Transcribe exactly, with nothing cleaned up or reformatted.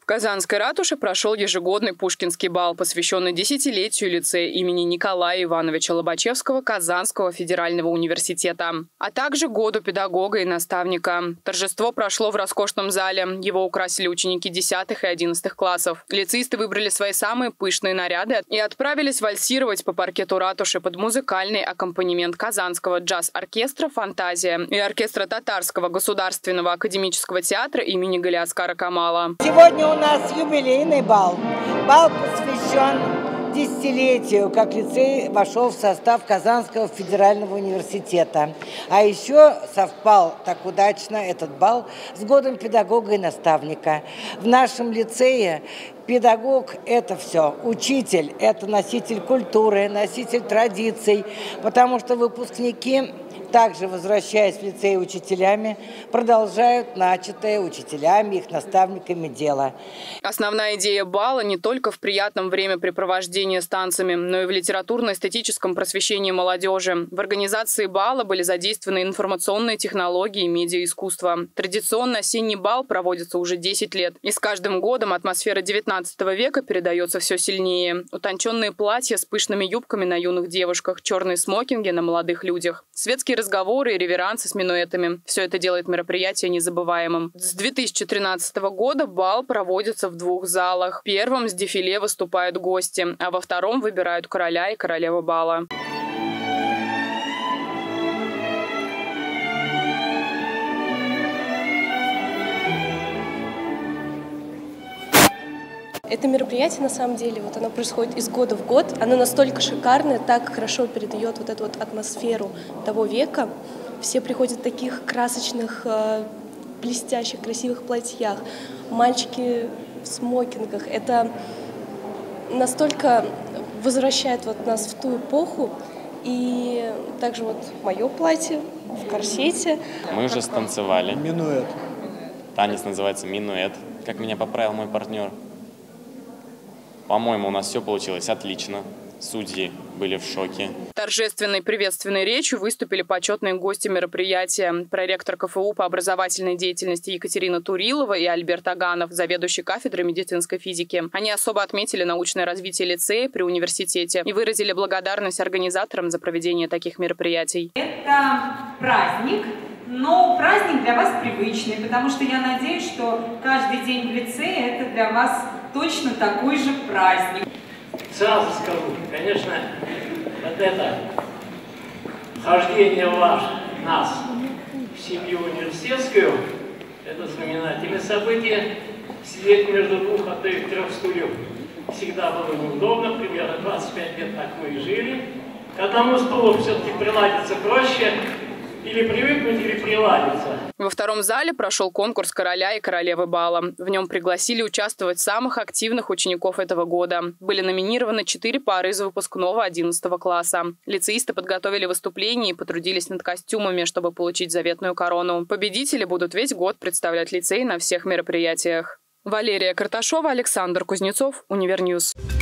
Казанской ратуше прошел ежегодный Пушкинский бал, посвященный десятилетию лицея имени Николая Ивановича Лобачевского Казанского федерального университета, а также году педагога и наставника. Торжество прошло в роскошном зале. Его украсили ученики десятых и одиннадцатых классов. Лицеисты выбрали свои самые пышные наряды и отправились вальсировать по паркету ратуши под музыкальный аккомпанемент казанского джаз-оркестра «Фантазия» и оркестра Татарского государственного академического театра имени Галиаскара Камала. Сегодня у нас юбилейный бал. Бал посвящен десятилетию, как лицей вошел в состав Казанского федерального университета. А еще совпал так удачно этот бал с годом педагога и наставника. В нашем лицее педагог – это все. Учитель – это носитель культуры, носитель традиций, потому что выпускники, также возвращаясь в лицей учителями, продолжают начатое учителями, их наставниками дело. Основная идея бала не только в приятном времяпрепровождении с танцами, но и в литературно-эстетическом просвещении молодежи. В организации бала были задействованы информационные технологии и медиаискусство. Традиционно осенний бал проводится уже десять лет. И с каждым годом атмосфера девятнадцатого века передается все сильнее. Утонченные платья с пышными юбками на юных девушках, черные смокинги на молодых людях, светские разговоры и реверансы с минуэтами. Все это делает мероприятие незабываемым. С две тысячи тринадцатого года бал проводится в двух залах. В первом с дефиле выступают гости, а во втором выбирают короля и королеву бала. Это мероприятие, на самом деле, вот оно происходит из года в год. Оно настолько шикарное, так хорошо передает вот эту вот атмосферу того века. Все приходят в таких красочных, блестящих, красивых платьях. Мальчики в смокингах. Это настолько возвращает вот нас в ту эпоху. И также вот мое платье в корсете. Мы уже станцевали. Минуэт. Танец называется минуэт, как меня поправил мой партнер. По-моему, у нас все получилось отлично. Судьи были в шоке. Торжественной приветственной речью выступили почетные гости мероприятия. Проректор ка эф у по образовательной деятельности Екатерина Турилова и Альберт Аганов, заведующий кафедрой медицинской физики. Они особо отметили научное развитие лицея при университете и выразили благодарность организаторам за проведение таких мероприятий. Это праздник, но праздник для вас привычный, потому что я надеюсь, что каждый день в лицее это для вас точно такой же праздник. Сразу скажу, конечно, вот это вхождение ваш, нас в семью университетскую, это знаменательное событие. Сидеть между двух, а то и трех стульев всегда было неудобно, примерно двадцать пять лет так мы и жили. К одному стулу все-таки приладиться проще. Или привыкнуть, или приладиться. Во втором зале прошел конкурс короля и королевы бала. В нем пригласили участвовать самых активных учеников этого года. Были номинированы четыре пары из выпускного одиннадцатого класса. Лицеисты подготовили выступления и потрудились над костюмами, чтобы получить заветную корону. Победители будут весь год представлять лицей на всех мероприятиях. Валерия Карташова, Александр Кузнецов, Универньюз.